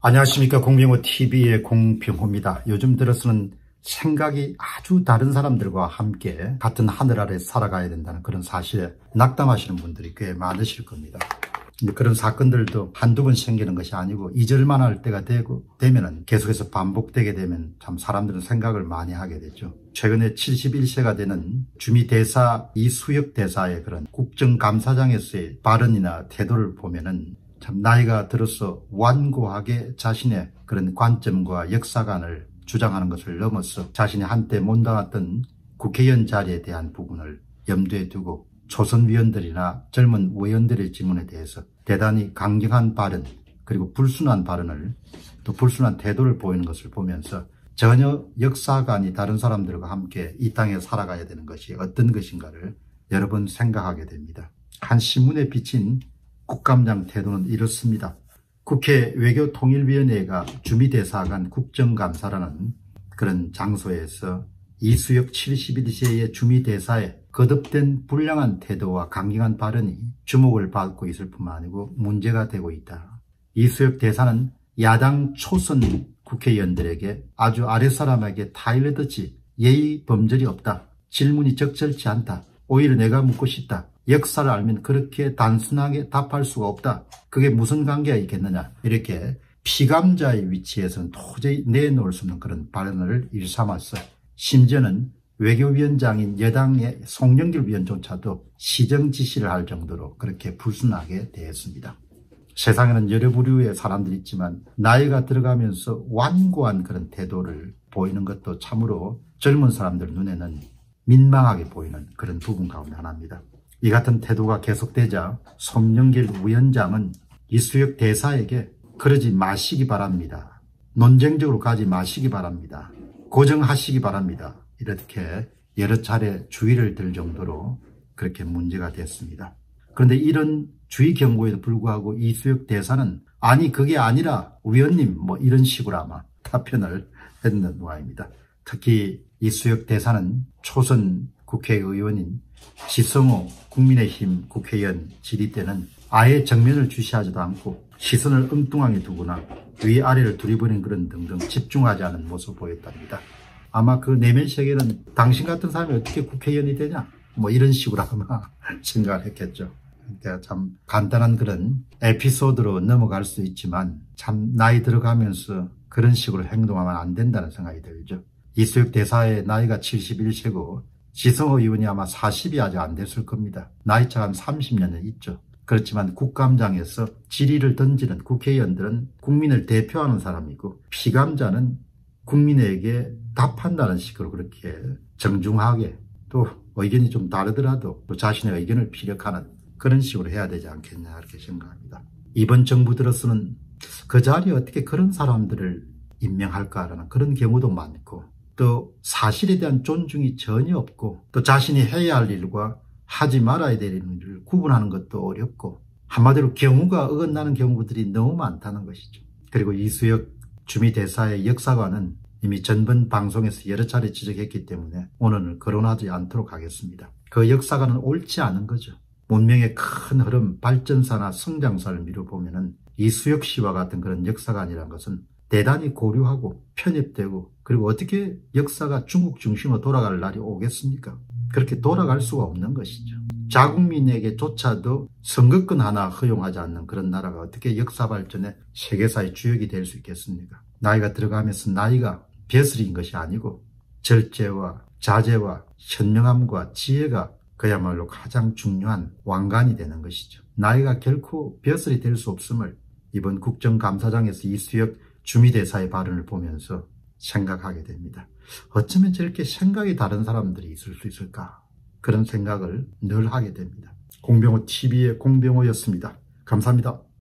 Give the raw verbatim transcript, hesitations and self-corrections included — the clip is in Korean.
안녕하십니까. 공병호티비의 공병호입니다. 요즘 들어서는 생각이 아주 다른 사람들과 함께 같은 하늘 아래 살아가야 된다는 그런 사실에 낙담하시는 분들이 꽤 많으실 겁니다. 그런 사건들도 한두 번 생기는 것이 아니고 잊을만 할 때가 되고 되면은 계속해서 반복되게 되면 참 사람들은 생각을 많이 하게 되죠. 최근에 칠십일 세가 되는 주미 대사 이수혁 대사의 그런 국정감사장에서의 발언이나 태도를 보면은 참 나이가 들어서 완고하게 자신의 그런 관점과 역사관을 주장하는 것을 넘어서 자신이 한때 못나갔던 국회의원 자리에 대한 부분을 염두에 두고 초선 위원들이나 젊은 의원들의 질문에 대해서 대단히 강경한 발언, 그리고 불순한 발언을, 또 불순한 태도를 보이는 것을 보면서 전혀 역사관이 다른 사람들과 함께 이 땅에 살아가야 되는 것이 어떤 것인가를 여러 번 생각하게 됩니다. 한 신문에 비친 국감장 태도는 이렇습니다. 국회 외교통일위원회가 주미대사관 국정감사라는 그런 장소에서 이수혁 칠십일 세의 주미대사의 거듭된 불량한 태도와 강경한 발언이 주목을 받고 있을 뿐만 아니고 문제가 되고 있다. 이수혁 대사는 야당 초선 국회의원들에게 아주 아랫사람에게 타일르듯이 예의 범절이 없다. 질문이 적절치 않다. 오히려 내가 묻고 싶다. 역사를 알면 그렇게 단순하게 답할 수가 없다. 그게 무슨 관계가 있겠느냐. 이렇게 피감자의 위치에서는 도저히 내놓을 수 없는 그런 발언을 일삼았어. 심지어는 외교위원장인 여당의 송영길 위원조차도 시정 지시를 할 정도로 그렇게 불순하게 대했습니다. 세상에는 여러 부류의 사람들이 있지만 나이가 들어가면서 완고한 그런 태도를 보이는 것도 참으로 젊은 사람들 눈에는 민망하게 보이는 그런 부분 가운데 하나입니다. 이 같은 태도가 계속되자 송영길 위원장은 이수혁 대사에게 그러지 마시기 바랍니다. 논쟁적으로 가지 마시기 바랍니다. 고정하시기 바랍니다. 이렇게 여러 차례 주의를 들 정도로 그렇게 문제가 됐습니다. 그런데 이런 주의 경고에도 불구하고 이수혁 대사는 아니 그게 아니라 위원님 뭐 이런 식으로 아마 답변을 했는 모양입니다. 특히 이수혁 대사는 초선 국회의원인 지성호 국민의힘 국회의원 질의 때는 아예 정면을 주시하지도 않고 시선을 엉뚱하게 두거나 위아래를 두리번인 그런 등등 집중하지 않은 모습을 보였답니다. 아마 그 내면 세계는 당신 같은 사람이 어떻게 국회의원이 되냐 뭐 이런 식으로 아마 생각을 했겠죠. 그러니까 참 간단한 그런 에피소드로 넘어갈 수 있지만 참 나이 들어가면서 그런 식으로 행동하면 안 된다는 생각이 들죠. 이수혁 대사의 나이가 칠십일 세고 지성호 의원이 아마 사십이 아직 안 됐을 겁니다. 나이차가 한 삼십 년은 있죠. 그렇지만 국감장에서 질의를 던지는 국회의원들은 국민을 대표하는 사람이고 피감자는 국민에게 답한다는 식으로 그렇게 정중하게 또 의견이 좀 다르더라도 또 자신의 의견을 피력하는 그런 식으로 해야 되지 않겠냐 이렇게 생각합니다. 이번 정부 들어서는 그 자리에 어떻게 그런 사람들을 임명할까라는 그런 경우도 많고 또 사실에 대한 존중이 전혀 없고 또 자신이 해야 할 일과 하지 말아야 될 일을 구분하는 것도 어렵고 한마디로 경우가 어긋나는 경우들이 너무 많다는 것이죠. 그리고 이수혁 주미대사의 역사관은 이미 전번 방송에서 여러 차례 지적했기 때문에 오늘은 거론하지 않도록 하겠습니다. 그 역사관은 옳지 않은 거죠. 문명의 큰 흐름, 발전사나 성장사를 미뤄보면은 이수혁 씨와 같은 그런 역사관이라는 것은 대단히 고려하고 편입되고 그리고 어떻게 역사가 중국 중심으로 돌아갈 날이 오겠습니까? 그렇게 돌아갈 수가 없는 것이죠. 자국민에게조차도 선거권 하나 허용하지 않는 그런 나라가 어떻게 역사 발전의 세계사의 주역이 될 수 있겠습니까? 나이가 들어가면서 나이가 벼슬인 것이 아니고 절제와 자제와 현명함과 지혜가 그야말로 가장 중요한 왕관이 되는 것이죠. 나이가 결코 벼슬이 될 수 없음을 이번 국정감사장에서 이수혁 주미대사의 발언을 보면서 생각하게 됩니다. 어쩌면 저렇게 생각이 다른 사람들이 있을 수 있을까? 그런 생각을 늘 하게 됩니다. 공병호티비의 공병호였습니다. 감사합니다.